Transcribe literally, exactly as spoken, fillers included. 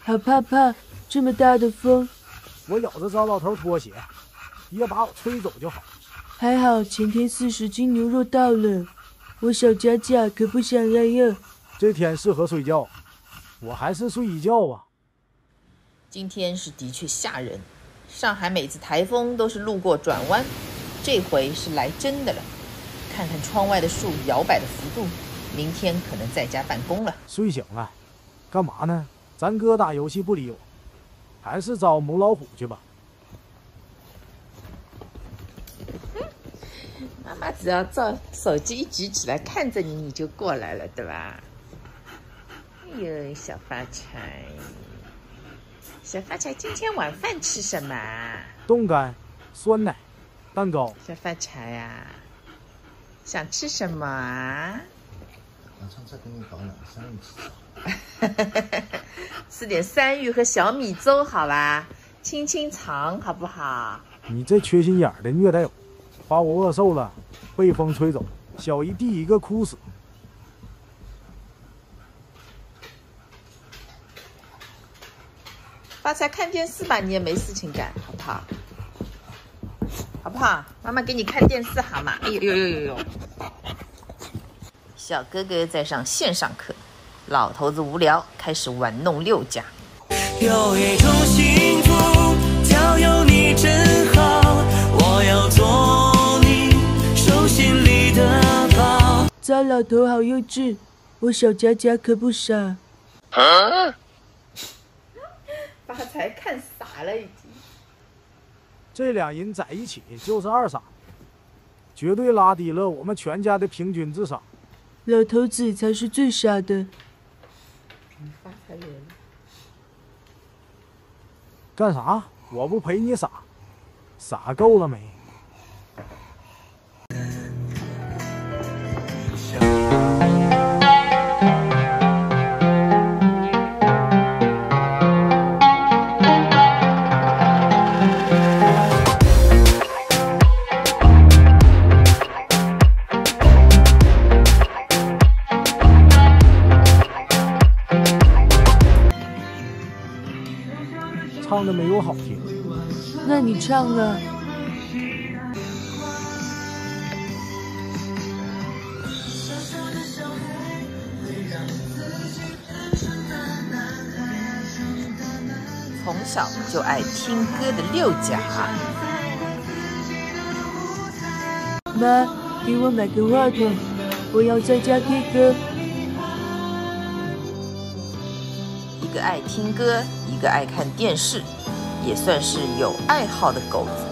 好怕怕，这么大的风。 我咬着糟老头拖鞋，别把我吹走就好。 还好前天四十斤牛肉到了，我小佳佳可不想来呀。 这天适合睡觉，我还是睡一觉吧。 今天是的确吓人，上海每次台风都是路过转弯，这回是来真的了。看看窗外的树摇摆的幅度，明天可能在家办公了。 睡醒了，干嘛呢？咱哥打游戏不理我，还是找母老虎去吧。 妈妈只要照手机一举起来看着你，你就过来了，对吧？哎呦，小发财，小发财，今天晚饭吃什么？ 冻干、酸奶、蛋糕。 小发财啊，想吃什么啊？ 晚上再给你搞两个三明治。 吃点山芋和小米粥好吧，清清肠好不好？ 你这缺心眼的虐待我，把我饿瘦了，被风吹走，小姨第一个哭死。 发财看电视吧，你也没事情干，好不好？好不好？妈妈给你看电视好吗？哎呦呦呦呦呦！小哥哥在上线上课，老头子无聊，开始玩弄六甲。 有一种幸福叫有你真好，我要做你手心里的宝。 糟老头好幼稚，我小佳佳可不傻。 啊！发财看傻了已经。 这俩人在一起就是二傻，绝对拉低了我们全家的平均智商。 老头子才是最傻的。 发财人。 干啥？我不陪你傻，傻够了没？唱的没我好听， 那你唱啊。 从小就爱听歌的六甲， 妈，给我买个话筒，我要在家 K 歌。 一个爱听歌，一个爱看电视，也算是有爱好的狗子。